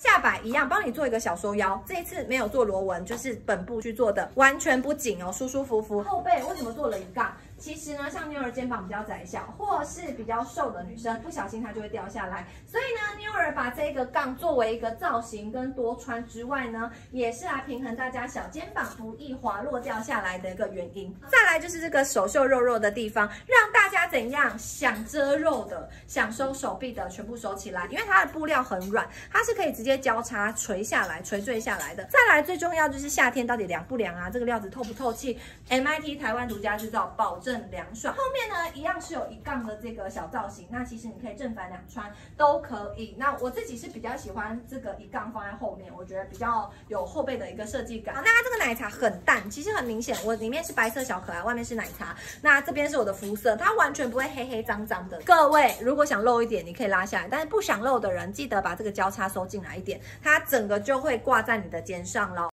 下摆一样，帮你做一个小收腰。这一次没有做螺纹，就是本部去做的，完全不紧哦，舒舒服服。后背为什么做了一杠？其实呢，像妞儿肩膀比较窄小，或是比较瘦的女生，不小心它就会掉下来。所以呢，妞儿把这个杠作为一个造型跟多穿之外呢，也是来平衡大家小肩膀不易滑落掉下来的一个原因。再来就是这个手袖肉肉的地方，让大家怎样想遮肉的、想收手臂的全部收起来，因为它的布料很软，它是可以直接交叉垂下来、垂坠下来的。再来最重要就是夏天到底凉不凉啊？这个料子透不透气 ？MIT 台湾独家制造，保证凉爽。后面呢，一样是有一杠的这个小造型，那其实你可以正反两穿都可以。那我自己是比较喜欢这个一杠放在后面，我觉得比较有后背的一个设计感。好，那它这个奶茶很淡，其实很明显，我里面是白色小可爱，外面是奶茶。那这边是我的肤色，它完全不会黑黑脏脏的。各位如果想露一点，你可以拉下来，但是不想露的人，记得把这个交叉收进来一点，它整个就会挂在你的肩上咯。